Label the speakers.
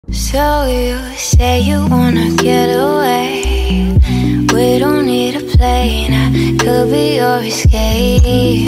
Speaker 1: So you say you wanna get away. We don't need a plane, I could be your escape.